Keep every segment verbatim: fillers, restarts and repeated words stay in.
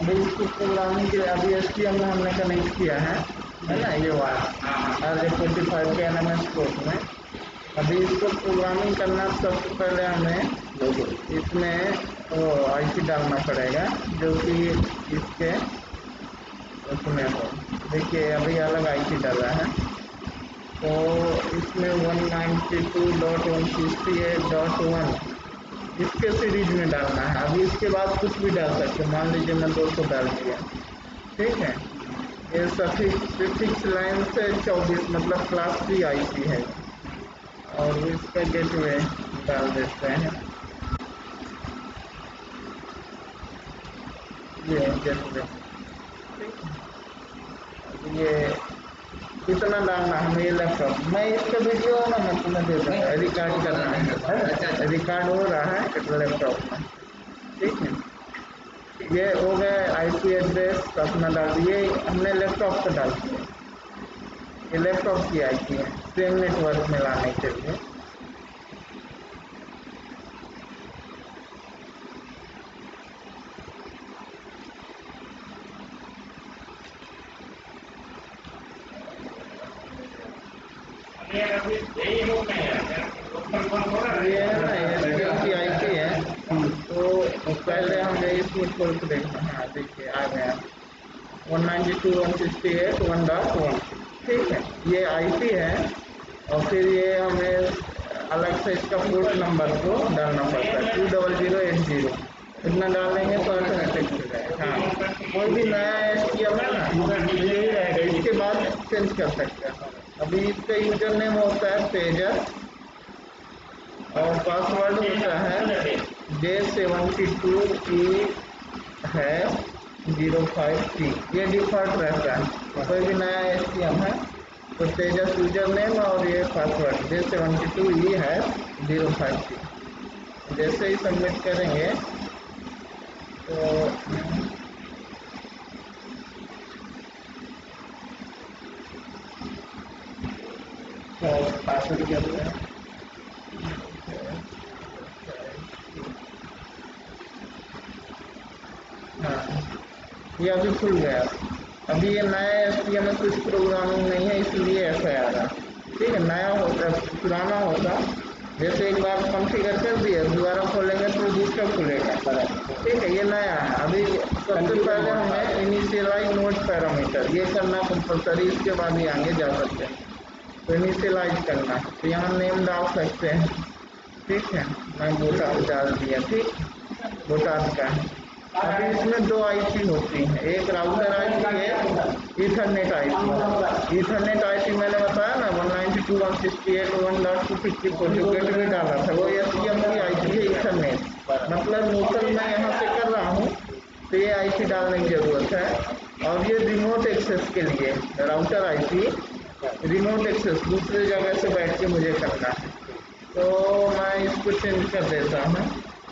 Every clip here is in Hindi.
अभी इसको प्रोग्रामिंग के लिए अभी एस टी एम में हमने कनेक्ट किया है है ना, ये वाला आर जे फोर्टी फाइव के एन एम एस कोड में। अभी इसको प्रोग्रामिंग करना सबसे पहले हमें इसमें वो आई सी डालना पड़ेगा जो कि इसके उसमें हो। देखिए अभी अलग आई सी डाला है, तो इसमें one ninety two dot one sixty eight dot one इसके सीरीज में डालना है। अभी इसके बाद कुछ भी डाल सकते, मान लीजिए मैं दो सौ डाल दिया, ठीक है। ये सफिक्स लाइन से चौबीस मतलब क्लास थ्री आई सी है, और इसका गेटवे डाल देते हैं, ये गेटवे, ये कितना डालना हमें, ये लैपटॉप मैं इसका वीडियो ना मैं तुम्हें दे दूँगा, रिकॉर्ड करना है, रिकॉर्ड हो रहा है लैपटॉप में, ठीक है। ये हो गया आई पी एड्रेस अपना डाल दिए, हमने लैपटॉप का डाल दिया, ये लैपटॉप की आई पी है सेम नेटवर्क में लाने के लिए। ये है ना एस टी एम की आई पी है, तो पहले हमें इसमें खोल के देखना। हाँ देखिए आ गया one ninety two dot one sixty eight dot one dot one, ठीक है, ये आई पी है। और फिर ये हमें अलग से इसका पोर्ट नंबर को डालना पड़ता है, two double zero eight zero इतना डालेंगे तो ऑटोमेटिक हो जाएगा। हाँ कोई भी नया एस टी एम है ना यही रहेगा, इसके बाद चेंज कर सकते हैं। अभी इसका यूजर नेम होता है पेजर और पासवर्ड होता है जे सेवेंटी टू ई है जीरो फाइव थ्री, ये डिफॉल्ट रहता है। कोई भी नया एस टी एम है तो तेजस यूजर नेम और ये password J seventy two E है जीरो फाइव थ्री। जैसे ही सबमिट करेंगे तो पासवर्ड क्या दिया है, हाँ ये अभी खुल गया। अभी ये नया एस टी एम में कुछ प्रोग्रामिंग नहीं है इसलिए ऐसा आ रहा, ठीक है। नया होता पुराना होता, जैसे एक बार कॉन्फ़िगर कर दिया दोबारा खोलेंगे तो दूसरा खुलेगा, ठीक है। ये नया है। अभी सबसे पहले हमें इनिशियलाइज नोड पैरामीटर ये करना कंपलसरी, इसके बाद ही आगे जा सकते हैं। तो इनिशियलाइज करना है तो यहाँ नेम डाल सकते हैं, ठीक है। मैं बोटा डाल दिया, ठीक बोटान का है। अभी इसमें दो आईपी होती हैं, एक राउटर आईपी है, ईथरनेट आईपी। ईथरनेट आईपी मैंने बताया ना one ninety two dot one sixty eight dot one dot two fifty four जो गेटवे डाला था वो एस टी एम की आईपी है ईथरनेट, मतलब लोकल मैं यहाँ से कर रहा हूँ तो ये आईपी डालने की ज़रूरत है। और ये रिमोट एक्सेस के लिए राउटर आईपी, रिमोट एक्सेस दूसरे जगह से बैठ के मुझे करना है, तो मैं इसको चेंज कर देता हूँ।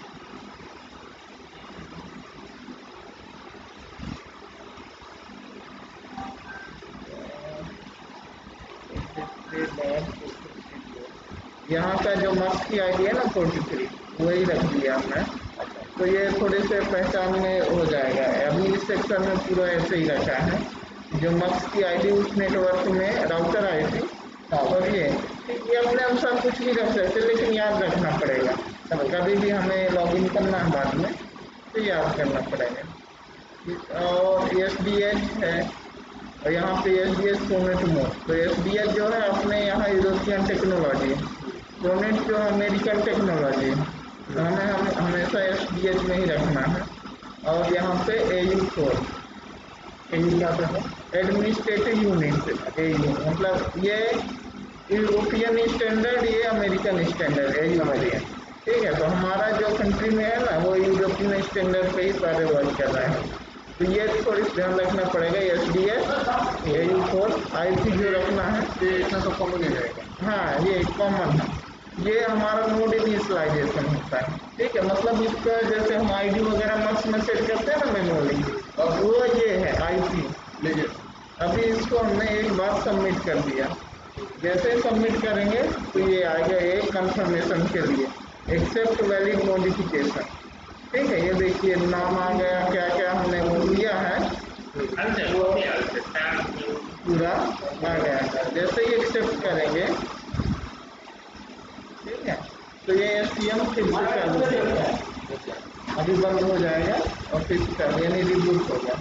यहाँ का जो मक्स की आईडी है ना फोर्टी थ्री वही रख दिया हमने, तो ये थोड़े से पहचान में हो जाएगा। अभी इस सेक्शन में पूरा ऐसे ही रखा है, जो मक्स की आईडी उस नेटवर्क में राउटर आईडी और ये ये अपने अनुसार कुछ भी रख सकते, लेकिन याद रखना पड़ेगा। कभी भी हमें लॉगिन करना है बाद में तो याद करना पड़ेगा। और एस डी एच है और यहाँ पे S D H SONET mode, तो एस डी एच जो है अपने यहाँ यूरोपियन टेक्नोलॉजी, सोनेट जो अमेरिकन टेक्नोलॉजी, तो हमें हम हमेशा एस डी एच में ही रखना है। और यहाँ पे A U four, A U क्या है एडमिनिस्ट्रेटिव यूनिट, ए यू मतलब ये यूरोपियन स्टैंडर्ड, ये American standard A U American, ठीक है। तो हमारा जो कंट्री में है ना वो यूरोपियन स्टैंडर्ड पे ही सारे वर्क कर रहे हैं, तो ये थोड़ी ध्यान रखना पड़ेगा। S D H A U four I P जो रखना है ये इतना सब कॉमन हो जाएगा। हाँ ये कॉमन है, ये हमारा नोड इनिशियलाइजेशन होता है, ठीक है। मतलब इसका जैसे हम आईडी वगैरह मक्स में सेट करते हैं ना मैनुअली, और वो ये है आईपी। अभी इसको हमने एक बार सबमिट कर दिया, जैसे सबमिट करेंगे तो ये आएगा एक कंफर्मेशन के लिए एक्सेप्ट वैलिड मॉडिफिकेशन, ठीक है। ये देखिए नाम आ गया, क्या क्या हमने वो दिया पूरा आ गया। जैसे ही एक्सेप्ट करेंगे, ठीक है, तो ये एस टी एम फिर से चालू होगा, अभी बंद हो जाएगा और फिर से चालू यानी रिबूट होगा।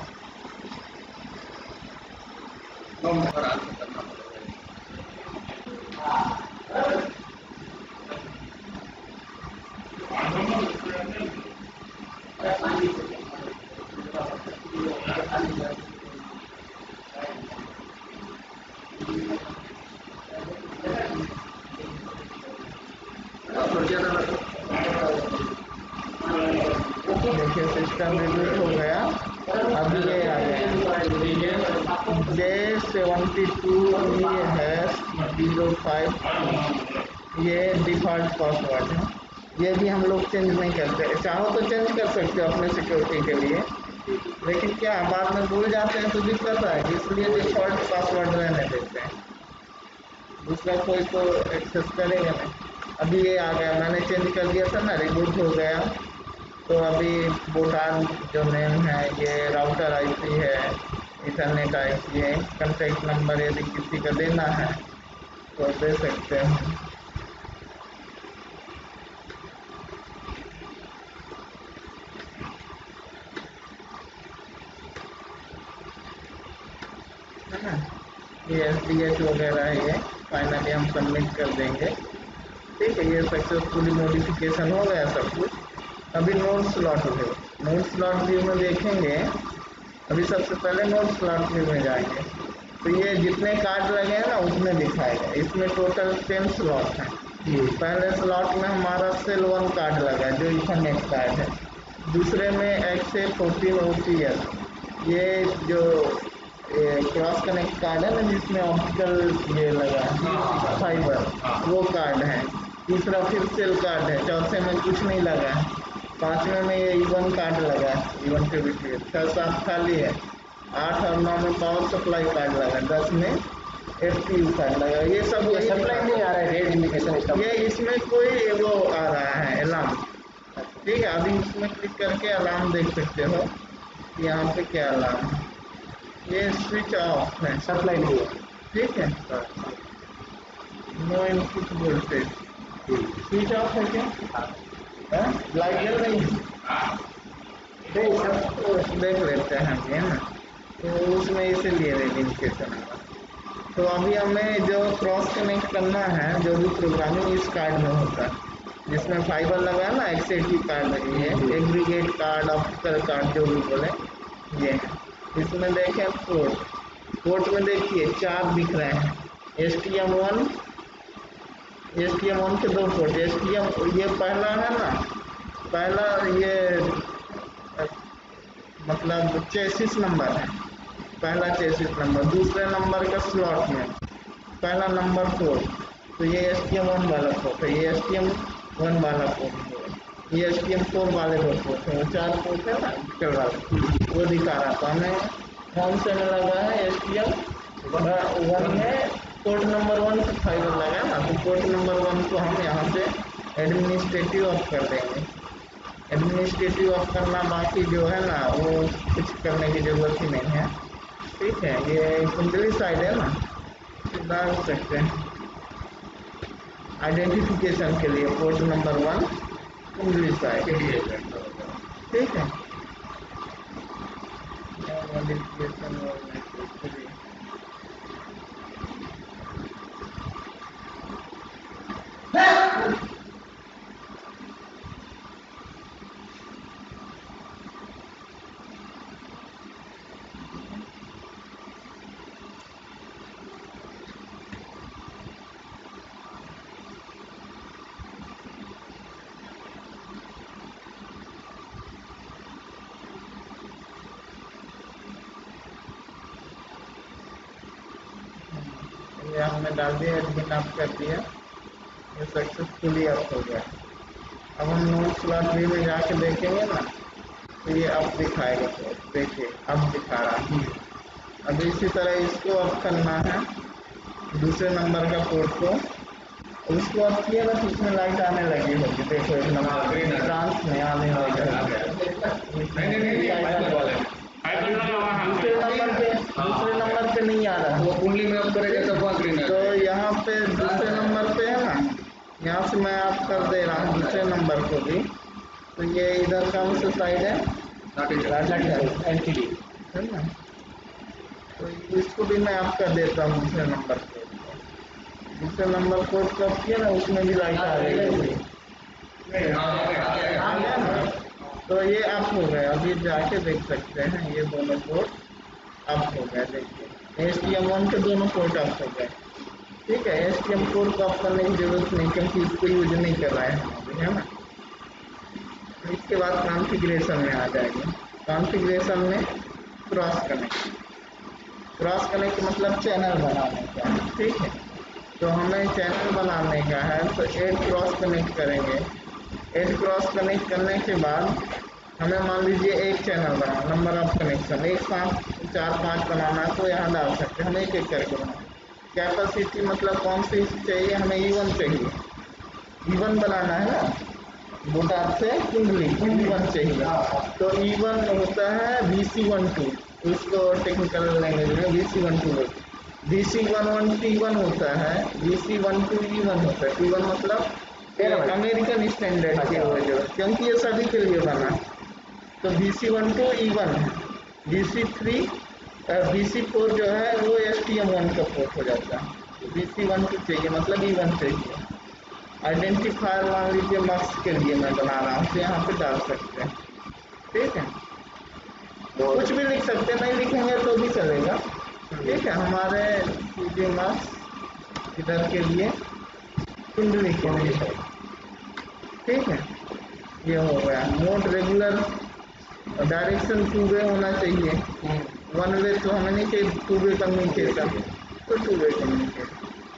देखिए सिस्टम रिबूट हो गया, अभी ये आ गया J seventy two E hash zero five, ये डिफ़ॉल्ट पासवर्ड है। ये भी हम लोग चेंज नहीं करते, चाहो तो चेंज कर सकते हो अपने सिक्योरिटी के लिए, लेकिन क्या बाद में भूल जाते हैं तो दिक्कत आएगी, इसलिए डिफ़ॉल्ट पासवर्ड रहने देते हैं, दूसरा कोई तो एक्सेस करेगा नहीं। अभी ये आ गया, मैंने चेंज कर दिया था ना, रिबूट हो गया। तो अभी भूटान जो नेम है, ये राउटर आईपी है, इंटरनेट आईपी है, कॉन्टैक्ट नंबर यदि किसी का देना है तो दे सकते हैं। है ना, ये एस डी एच वगैरह है, ये फाइनली हम सबमिट कर देंगे। ठीक है, ये सक्सेसफुली नोटिफिकेशन हो गया सब कुछ। अभी note slot view, note slot view में देखेंगे, अभी सबसे पहले नोट स्लॉट व्यू में जाएंगे तो ये जितने कार्ड लगे हैं ना उसमें दिखाएगा। इसमें टोटल टेन स्लॉट हैं। पहले स्लॉट में हमारा सेल वन कार्ड लगा है जो इथरनेट कार्ड है, दूसरे में X A fourteen O T L, ये जो क्रॉस कनेक्ट कार्ड है ना जिसमें ऑप्टिकल ये लगा है फाइबर, वो कार्ड है। तीसरा फिर सेल कार्ड है, चौथे में कुछ नहीं लगा है, पांचवें में ये इवन कार्ड लगा है, इवन के भी छः सात खाली है, आठ और नौ में पावर सप्लाई कार्ड लगा, दस में एफ टी यू कार्ड लगा। ये सब ये सप्लाई नहीं आ रहा है, रेड इंडिकेशन, ये इसमें कोई वो आ रहा है अलार्म। ठीक है, अभी इसमें क्लिक करके अलार्म देख सकते हो, यहाँ पे क्या अलार्म है, ये स्विच ऑफ है, सप्लाई नहीं है। ठीक है, no input voltage, switch off है क्या, लाइट जल रही है, देख लेते हैं हम, है ना, तो उसमें इसीलिए रेडिएशन है। तो अभी हमें जो क्रॉस कनेक्ट करना है, जो भी प्रोग्रामिंग इस कार्ड में होता है, जिसमें फाइबर लगा है ना, एक्सएटी कार्ड लगी है, एग्रीगेट कार्ड, ऑप्टिकल कार्ड जो भी बोले, ये है। इसमें देखें पोर्ट, पोर्ट में देखिए चार दिख रहे हैं, S T M one, S T M one के दो पोर्ट, एस टी एम ये पहला है ना, पहला ये मतलब चेसिस नंबर है, पहला चेसिस नंबर, दूसरे नंबर का स्लॉट में पहला नंबर फोर, तो ये एस टी एम वन वाला पोर्ट है, ये एस टी एम वन वाला पोर्ट है, ये एस टी एम फोर वाले दो पोर्ट है, वो चार पोर्ट है ना चल रहा, वो दिखा रहा था हमें कौन से में लगा है, एस टी एम वन में पोर्ट नंबर वन से फाइबर लगा है ना, तो पोर्ट नंबर वन को हम यहाँ से एडमिनिस्ट्रेटिव ऑफ कर देंगे। एडमिनिस्ट्रेटिव ऑफ करना, बाकी जो है ना वो कुछ करने की जरूरत ही नहीं है। ठीक है, ये कुंडली साइड है ना, डाल सकते हैं आइडेंटिफिकेशन के लिए, port number one Kundli side, ठीक है। ये हमने डाल दिया, एडमिन अप कर दिया, ये सक्सेसफुली अप हो गया। अब हम नोट स्लॉट व्यू में जाके देखेंगे ना, तो ये अप दिखाएगा, तो देखिए अब दिखा रहा है। अब इसी तरह इसको अप करना है, दूसरे नंबर का पोर्ट को, उसको अप किया ना तो इसमें लाइट आने लगी होगी, देखो एक नंबर ट्रांस में आने लगी होगी, दूसरे नंबर पे दूसरे नंबर पे नहीं आ रहा है, वो पे दूसरे नंबर पे है ना, यहाँ से मैं आप कर दे रहा हूँ दूसरे नंबर को भी। तो ये इधर कौन सा साइड है, एन टी डी है ना, तो इसको भी मैं आप कर देता हूँ दूसरे नंबर को। दूसरे नंबर कोड कब किया ना, उसमें भी लाइट आ रही है, आ गया ना। तो ये आप हो गए, अभी जाके देख सकते हैं ये दोनों पोर्ट अप हो गए। देखिए एस टी एम वन के दोनों पोर्ट अप हो गए। ठीक है, एस टी एम कोड को अप करने की जरूरत नहीं, क्योंकि इसको यूज नहीं कर रहा है, है ना। इसके बाद कॉन्फ़िगरेशन में आ जाएंगे। कॉन्फ़िगरेशन में क्रॉस कनेक्ट, क्रॉस कनेक्ट मतलब चैनल बनाने का। ठीक है, तो हमें चैनल बनाने का है, तो एड क्रॉस कनेक्ट करेंगे। एड क्रॉस कनेक्ट करने के बाद हमें मान लीजिए एक चैनल बनाना, नंबर ऑफ कनेक्शन एक साथ चार पांच बनाना, तो यहाँ डाल सकते हैं। हम एक एक करके बनाना। कैपेसिटी मतलब कौन सी चाहिए हमें, इवन चाहिए, इवन बनाना है ना, मोटा से कुंडली इवन चाहिए। तो इवन होता है वी सी वन टू, उसको टेक्निकल लैंग्वेज में V C one two V C one one T one होता है, V C one two E one होता है। टी वन मतलब अमेरिकन स्टैंडर्ड की वजह, क्योंकि ये सभी के लिए बना। तो V C one two E one है, V C three V C four जो है वो एस टी एम वन का पोर्ट हो जाता है। वी सी वन टू चाहिए मतलब ई वन चाहिए। आइडेंटिफायर मान लीजिए मार्क्स के लिए मैं बना रहा हूँ, तो यहाँ पे डाल सकते हैं। ठीक है, कुछ भी लिख सकते हैं, नहीं लिखेंगे तो भी चलेगा। ठीक है, हमारे सीधे मार्क्स इधर के लिए कुंडली के लिए। ठीक है, ये हो गया। Mode regular, direction two way होना चाहिए, वन वे तो हमें नहीं चाहिए, टू वे कम्युनिकेशन, तो टू वे कम्युनिकेशन।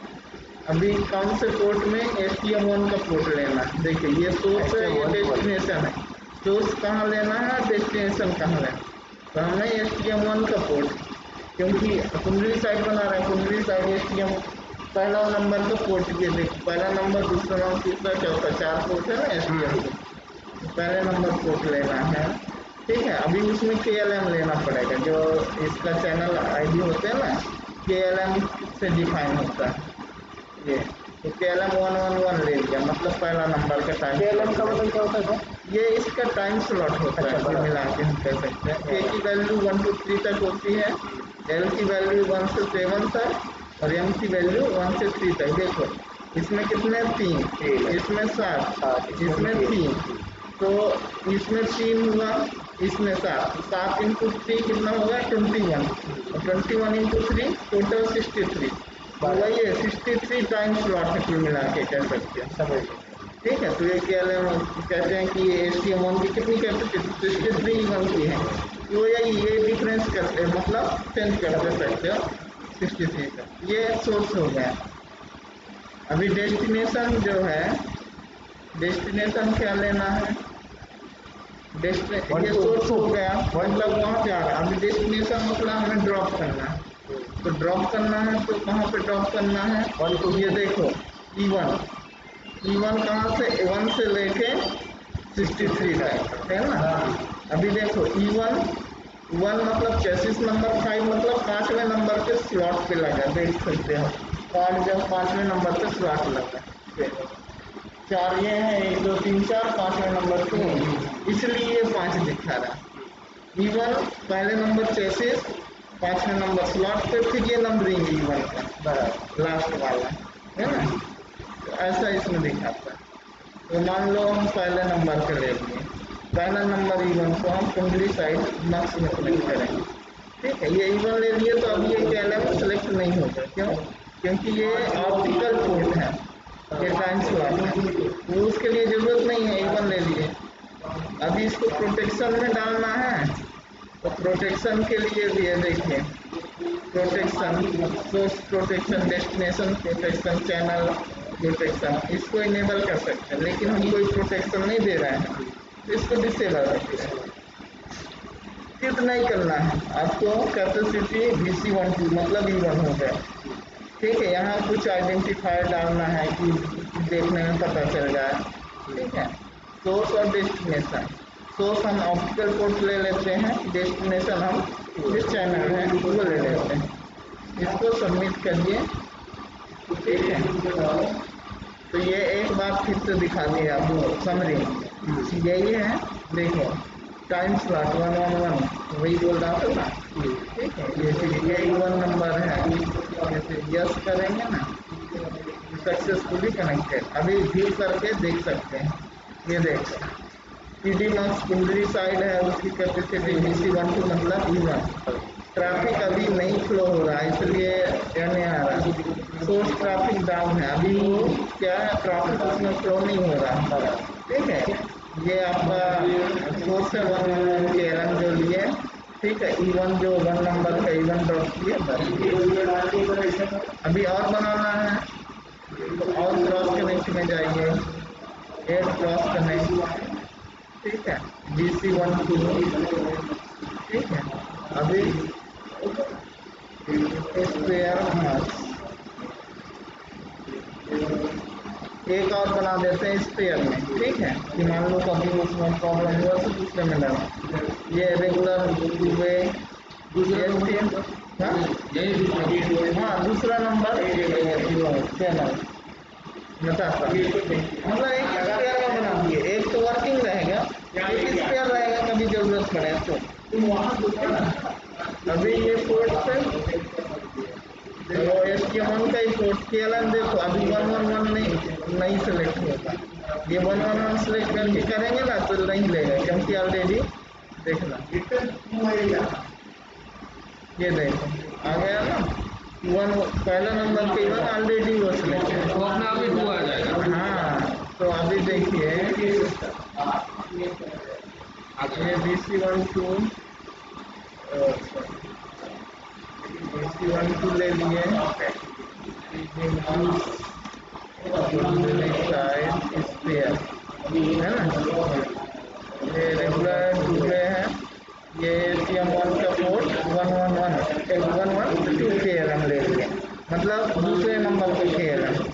अभी कौन से पोर्ट में एस टी एम वन का पोर्ट लेना है, देखिए ये सोर्स है, ये डेस्टिनेशन है। सोर्स कहाँ लेना है, डेस्टिनेशन कहाँ लेना है, तो हमें एस टी एम वन का पोर्ट, क्योंकि कुंडली साइड बना रहे हैं, Kundli side S T M पहला नंबर का पोर्ट, ये देखिए पहला नंबर, दूसरा नंबर, तीसरा, चौथा, चार पोर्ट है ना एस टी एम के, पहले नंबर पोर्ट लेना है। ठीक है, अभी उसमें के एल एम लेना पड़ेगा, जो इसका चैनल आई डी होते हैं ना, के एल एम से डिफाइन होता है ये। तो K L M one one one ले लिया, मतलब पहला नंबर का टाइम। के एल एम का मतलब क्या होता है सर? ये इसका टाइम स्लॉट होता है, ये मिला के हम कह सकते हैं। के की वैल्यू वन टू थ्री तक होती है, एल की वैल्यू वन से सेवन तक, और एम की वैल्यू वन से थ्री तक। देखो इसमें कितने, तीन, इसमें सात, इसमें तीन, तो इसमें तीन हुआ, इसमें सात, सात इंटू थ्री कितना होगा, ट्वेंटी वन, और twenty one into three total sixty three. वही है, सिक्सटी थ्री टाइम स्लॉट है कुल मिला के, कह सकते हैं। समझ, ठीक है। तो ये क्या कहते हैं कि एस टी एम वन की कितनी कैपेसिटी, सिक्सटी थ्री वन की है, तो यही ये डिफरेंस करते हैं, मतलब चेंज कर सकते हो सिक्सटी थ्री तक। ये सोर्स हो गया। अभी डेस्टिनेशन जो है, डेस्टिनेशन क्या लेना है, डेस्टिने ये सोर्स हो गया, मतलब वहाँ जा रहा है। अभी डेस्टिनेशन मतलब हमें ड्रॉप करना है, तो ड्रॉप करना है तो कहाँ पे ड्रॉप करना है, वन टू, ये देखो ई वन, ई वन कहाँ से, वन से लेके सिक्सटी थ्री तक है ना। अभी देखो ई वन, वन मतलब चौंतीस नंबर, फाइव मतलब पाँचवें नंबर के स्लॉट पे लगा, देख सकते हो, और जब पाँचवें नंबर पे स्लॉट लगा, चार ये है, एक दो तीन चार, पाँचवें नंबर पे, इसलिए ये पाँच दिखा रहा है। ई वन पहले नंबर चौंतीस, पाँचवें नंबर स्लॉट पे, फिर ये नंबरिंग ई वन का लास्ट वाला है ना, तो ऐसा इसमें दिखाता है। तो मान लो हम पहले नंबर के ले लिए, पहला नंबर ई वन को हम कुंडली साइड मार्क्स में सेलेक्ट करेंगे। ठीक है, ये ई वन ले लिए, तो अब ये के एल एम सेलेक्ट नहीं होगा, क्यों, क्योंकि ये ऑप्टिकल पोर्ट है, ये टाइम स्लॉट है, तो उसके लिए जरूरत नहीं है, ई वन ले लिए। अभी इसको प्रोटेक्शन में डालना है, तो प्रोटेक्शन के लिए भी है, देखिए protection, source protection, destination protection, channel protection, इसको इनेबल कर सकते हैं, लेकिन हम कोई प्रोटेक्शन नहीं दे रहे हैं, तो इसको डिसेबल रखते हैं। कितना ही करना है आपको, capacity V C one two मतलब ई वन हो गया। ठीक है, यहाँ कुछ आइडेंटिफायर डालना है कि देखने में पता चल जाए। ठीक है, सोर्स और डेस्टिनेशन, सोर्स हम ऑप्टिकल पोर्ट ले लेते हैं, डेस्टिनेशन हम जिस चैनल है वो ले लेते हैं। इसको सबमिट करिए, ठीक है। तो ये एक बात फिर से दिखा दी आपको समरी, यही है। देखो time slot one one one वही बोल रहा था ना, ठीक है। ये फिर ये वन नंबर है, जैसे यस करेंगे ना सक्सेसफुली कनेक्टेड। अभी व्यू करके देख सकते हैं, ये देखो पीडी मार्क्स कुंडली साइड है, उसकी capacity B C one two मतलब ई वन। ट्रैफिक अभी नहीं फ्लो हो रहा है इसलिए क्या नहीं आ रहा, सोर्स ट्रैफिक डाउन है अभी, वो क्या है ट्रैफिक उसमें फ्लो नहीं हो रहा, ठीक है। ये आपका सोर्स है one one one K L जो लिए, ठीक है। ई वन जो वन नंबर का ई वन ड्रॉप किया बस। अभी और बनाना है तो और क्रॉस कनेक्ट में जाइए, एड क्रॉस कनेक्ट, ठीक है, बी सी वन टू, ठीक है। अभी स्पेयर मार्क्स एक और बना देते हैं स्पेयर में, ठीक है, कि मान लो कभी उसमें प्रॉब्लम हुआ तो दूसरे में लगा। ये रेगुलर वे दूसरे हाँ हाँ दूसरा नंबर चैनल बताता मतलब एक स्पेयर में बना दिए, एक तो वर्किंग रहेगा, एक स्पेयर रहेगा कभी जरूरत पड़े तो। अभी ये पोर्ट पे तो एस टी एम वन का ही पोर्ट किया, देखो अभी वन वन वन नहीं नहीं सेलेक्ट होगा, ये वन वन वन सेलेक्ट करके करेंगे ना तो नहीं लेगा क्योंकि ऑलरेडी देखना ये देखो आ गया ना वन, पहला नंबर के वन ऑलरेडी वो सेलेक्ट है तो अपने आप ही टू आ जाएगा। हाँ तो अभी देखिए ये B C one two B C one two ले लिए स्पेयर है ना, ये रेगुलर टूले है, ये सी एम वन का port one one one one one two K L M ले लिए, मतलब दूसरे नंबर का K L M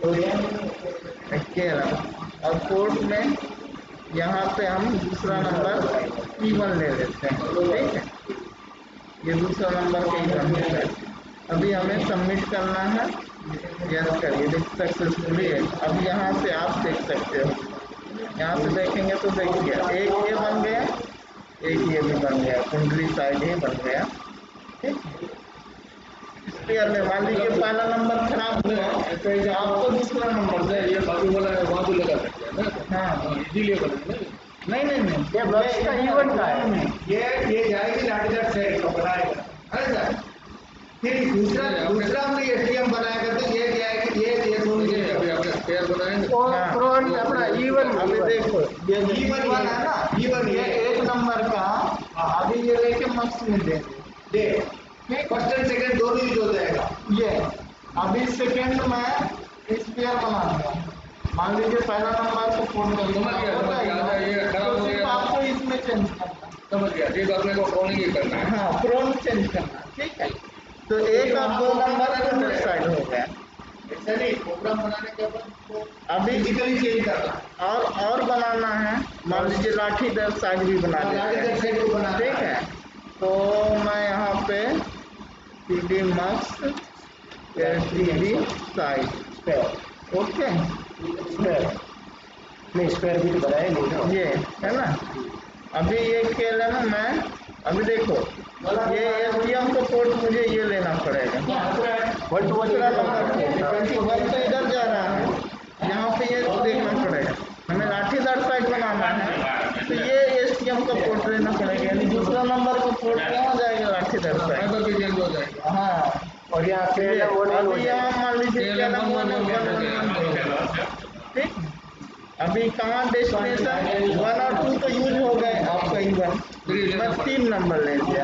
K L M और पोर्ट में यहाँ पे हम दूसरा नंबर ई वन ले लेते हैं, ठीक है। ये दूसरा नंबर के ई वन है। अभी हमें सबमिट करना है, यस करिए, देख सक्सेसफुली है। अब यहाँ से आप देख सकते हो, यहाँ से देखेंगे तो देखिए एक ये बन गया, एक ये भी बन गया, कुंडली साइड ही बन गया, ठीक। स्पेयर में मान लीजिए पहला नंबर खराब हुआ तो आपको दूसरा नंबर दे, ये बाजू वाला है वहाँ भी लगा सकते हैं ना। हाँ इसीलिए बना नहीं नहीं नहीं ये ब्लॉक्स का इवन का है, ये ये जाएगी लाठीदार साइड का बनाएगा है सर, फिर दूसरा दूसरा हम एटीएम बनाएगा तो ये जाएगी ये ये दोनों ये अभी आपने स्पेयर बनाएंगे और फ्रंट अपना इवन। अभी देखो ये इवन है ना, इवन ये एक नंबर का अभी ये लेके मक्स में दे दे फर्स्ट एंड सेकंड दोनों यूज हो जाएगा। ये अभी सेकंड में स्पेयर बना दिया, मान लीजिए पहला नंबर को फोन कर दिया तो सिर्फ आपको इसमें चेंज करना, समझ गया, ठीक अपने को फोन ही करना है, हाँ फोन चेंज करना, ठीक है। तो एक और दो नंबर साइड हो गया, ऐसा नहीं प्रोग्राम बनाने के बाद अभी फिजिकली चेंज करना और और बनाना है, मान लीजिए लाठी दर साइड भी बना देना, ठीक है। तो मैं यहाँ पे P D marks P D side okay नहीं स्क्वायर भी तो बनाए नहीं ये है ना। अभी ये खेल है ना, मैं अभी देखो ये एसडीएम का पोर्ट मुझे ये लेना पड़ेगा, वन टू वन क्योंकि वन तो इधर जा रहा है, यहाँ पे ये देखना पड़ेगा, हमें लाठीदार साइड बनाना है तो ये एसडीएम का पोर्ट लेना पड़ेगा, यानी दूसरा नंबर का पोर्ट यहाँ जाएगा लाठीदार साइड। हाँ और यहाँ पे अभी यहाँ मान लीजिए ठीक, अभी कहाँ डेस्टिनेशन वन और टू तो यूज हो गए आपका इवन, मैं तीन नंबर ले लिया,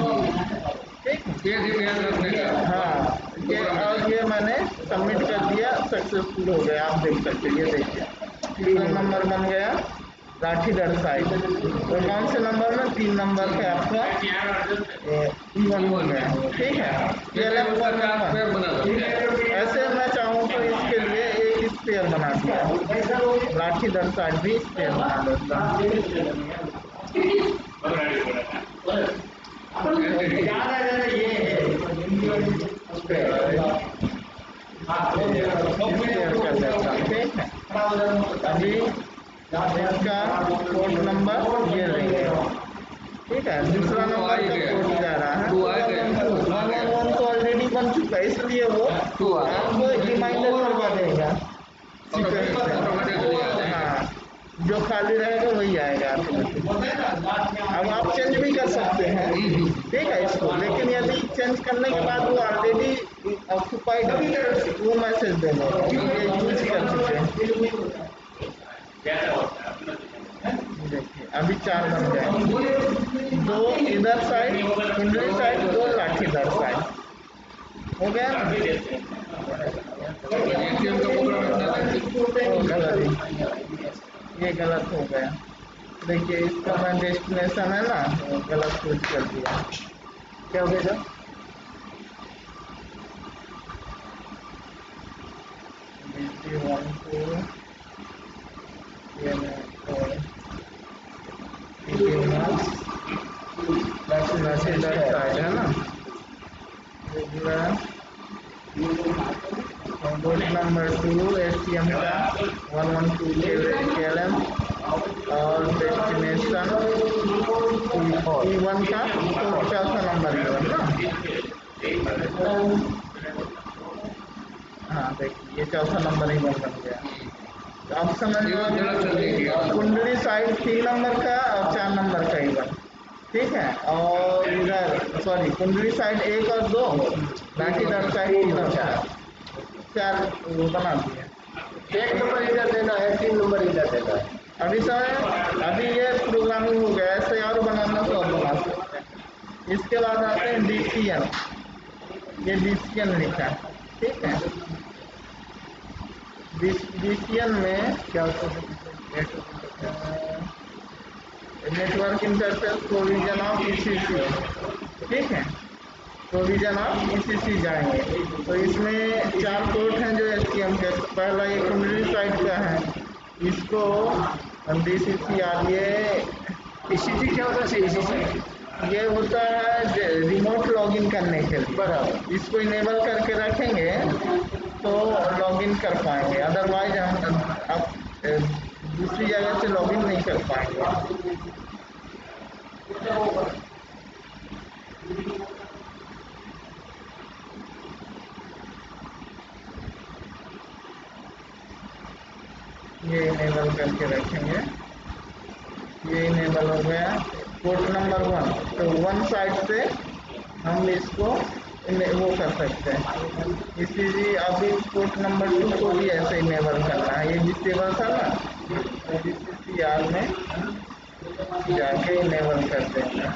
ठीक। हाँ ये और ये मैंने सबमिट कर दिया, सक्सेसफुल हो गया, आप देख सकते हैं, ये देखिए तीन नंबर बन गया लाठीदार साइड, तो कौन से नंबर में तीन नंबर है आपका इवन हो गया, ठीक है। ये ऐसे मैं चाहूँ तो इसके लिए एक स्पेयर बना दिया, लाठीदार साइड भी स्पेयर बना देता हूँ। शेयर कर देता हूँ, ठीक है। अभी इसका कोड नंबर ये लेंगे, ठीक है। दूसरा नंबर का कोड जा रहा है वन वन वन तो ऑलरेडी बन चुका है, इसलिए वो आपको रिमाइंडर करवा देगा। हाँ, जो खाली रहेगा वही आएगा ऑटोमेटिक। अब आप चेंज भी कर सकते हैं, ठीक है इसको, लेकिन यदि चेंज करने के बाद वो ऑलरेडी ऑक्यूपाइड वो मैसेज दे देगा ये यूज कर चुके हैं। देखिए अभी चार बन गए, दो इधर साइड कुंडली साइड, दो लाठी इधर साइड, हो गया ना। ये गलत हो गया, देखिए इसका मैं डेस्टिनेशन है ना गलत सोच कर दिया। क्या हो गया सर? वन टू साइड है ना, board number two S T M का one one two K L M और डेस्टिनेशन ई वन का तो चौथा नंबर ई वन ना। हाँ देखिए ये चौथा नंबर ई वन बन गया। तो आप समझ लो कुंडली साइड तीन नंबर का और चार नंबर का ई वन, ठीक है। और इधर सॉरी कुंडली साइड एक और दो, बाकी इधर साइड तीन और चार, चार वो बना दिए। एक नंबर इधर देना है, तीन नंबर इधर देना है। अभी सर अभी ये प्रोग्रामिंग हो गया, ऐसे और बनाना तो और बना सकते हैं। इसके बाद आते हैं डी सी एन, ये डी सी एन लिखा है, ठीक है। डी सी एन में क्या network interface provision of E C C, ठीक है, प्रोविजन ऑफ ई सी सी जाएंगे। तो इसमें चार पोर्ट हैं जो एस टी एम के, पहला ये कुंडली साइड का है, इसको डी सी सी आर, ये ई सी सी क्या होता है? ई सी सी ये होता है रिमोट लॉगिन करने के लिए, बराबर। इसको इनेबल करके रखेंगे तो लॉगिन कर पाएंगे, अदरवाइज हम अब दूसरी जगह से लॉगिन नहीं कर पाएंगे। ये इनेबल करके रखेंगे, ये इनेबल हो गया। पोर्ट नंबर वन, तो वन साइड से हम इसको वो कर सकते हैं। इसी अभी पोर्ट नंबर टू को भी ऐसे इनेबल करना है, ये डिसेबल था ना, तो डी सी सी आर में जाके इनेबल कर देंगे।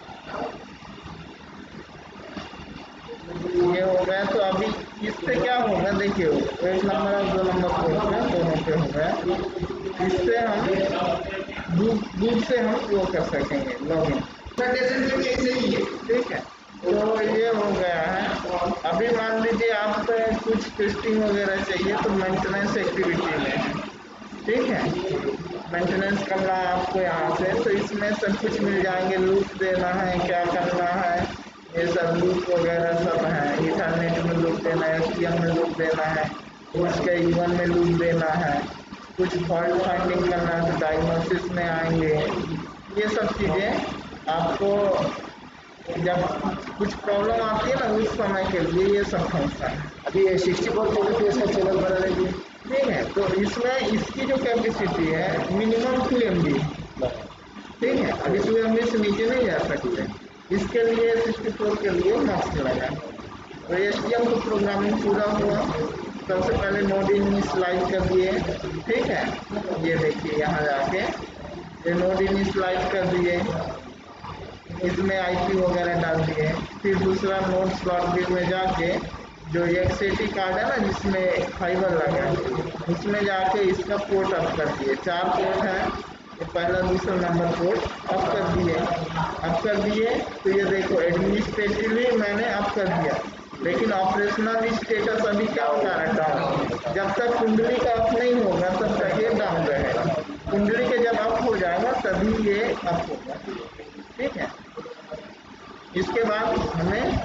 ये हो गया। तो अभी इससे क्या होगा देखिए, एक नंबर और दो नंबर पोर्ट में दोनों पे हो गया। इससे हम दूर दूर से हम वो कर सकेंगे लॉगिन, ठीक है। तो ये हो गया है। अभी मान लीजिए आप कुछ टेस्टिंग वगैरह चाहिए तो मेंटेनेंस एक्टिविटी में, ठीक है, मेंटेनेंस करना है आपको यहाँ से, तो इसमें सब कुछ मिल जाएंगे, लूप देना है, क्या करना है, ये सब लूप वगैरह सब है। इथरनेट में लूप देना है, एस टी एम में लूप देना है, उसके ई वन में लूप देना है, कुछ फॉल्ट फाइंडिंग करना है तो डायग्नोसिस में आएंगे। ये सब चीज़ें आपको जब कुछ प्रॉब्लम आती है ना उस समय के लिए ये सब फंक्शन है। अभी ये sixty four K B P S का चैनल बना लेंगे, ठीक है। तो इसमें इसकी जो कैपेसिटी है मिनिमम टू एम बी, ठीक है, अभी टू एम बी से नीचे नहीं जा सकते। इसके लिए सिक्सटी फोर के लिए मक्स लगा। तो एस टी एम को प्रोग्रामिंग पूरा हुआ। सबसे पहले नोड इनिशियलाइज कर दिए, ठीक है, ये देखिए यहाँ जाके ये नोड इनिशियलाइज कर दिए, इसमें आईपी वगैरह डाल दिए। फिर दूसरा नोड स्लॉट व्यू में जाके जो एक्स एटी कार्ड है ना जिसमें फाइबर लगा है, उसमें जाके इसका पोर्ट अप कर दिए। चार पोर्ट है, तो पहला दूसरा नंबर पोर्ट अप कर दिए। अप कर दिए तो ये देखो एडमिनिस्ट्रेटिवली मैंने अप कर दिया, लेकिन ऑपरेशनल स्टेटस अभी क्या होगा, डाउन। जब तक कुंडली का अप नहीं होगा तब तक ये डाउन रहेगा। कुंडली के जब अप हो जाएगा तभी ये अप होगा, ठीक है। इसके बाद हमें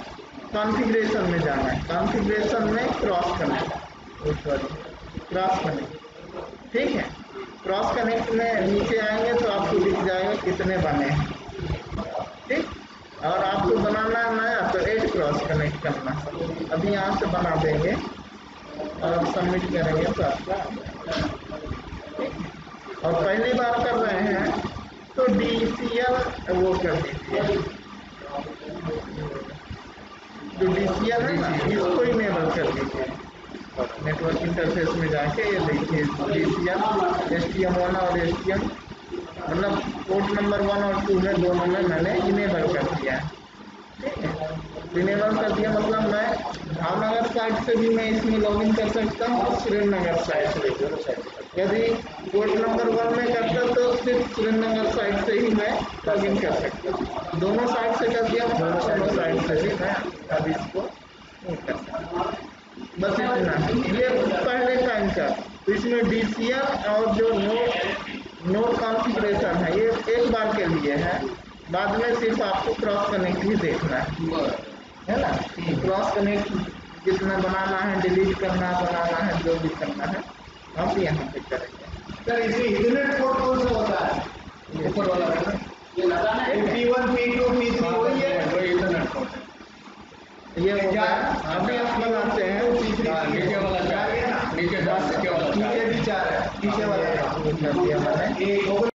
कॉन्फ़िगरेशन में जाना है, कॉन्फ़िगरेशन में क्रॉस कनेक्ट, क्रॉस कनेक्ट, ठीक है। क्रॉस कनेक्ट में नीचे आएंगे तो आपको दिख जाएगा कितने बने हैं, ठीक। और आपको बनाना है नया तो ऐड क्रॉस कनेक्ट करना, अभी यहाँ से बना देंगे और सबमिट करेंगे तो आपका आ जाएगा, ठीक। और पहली बार कर रहे हैं तो डी सी एल वो कर दीजिए, जो डी सी एल है ना इसको इनेबल कर दीजिए। नेटवर्क इंटरफेस में जाके ये देखिए D C L, S T M one और एस टी एम, मतलब पोर्ट नंबर वन और टू में दोनों में मैंने इनेबल कर दिया है, ठीक है। इनेबल कर दिया मतलब मैं भावनगर साइट से भी मैं इसमें लॉगिन कर सकता हूँ और सुरेंद्रनगर साइट से, यदि पोर्ट नंबर वन में करता तो सिर्फ सुरेंद्रनगर साइट से ही मैं लॉगिन कर सकता हूँ। दोनों साइट से कर दिया, दोनों साइट से भी मैं अब इसको कर सकता हूँ। बस इतना, ये पहले टाइम का। तो इसमें डी सी एल और जो नोड नोड कॉन्फ़िगरेशन है ये एक बार के लिए है, बाद में सिर्फ आपको क्रॉस कनेक्ट ही देखना है, है ना। क्रॉस कनेक्ट जितना बनाना है, डिलीट करना, बनाना है, जो भी करना है आप यहाँ पे करेंगे। सर इसमें इथरनेट पोर्ट कौन सा होता है? ऊपर वाला है ना, ये लगाना है P one P two P three वही है, वही इथरनेट पोर्ट है। ये क्या अभी आप बनाते हैं नीचे वाला नीचे वाला नीचे वाला नीचे भी चार है, नीचे वाला कर दिया मैंने।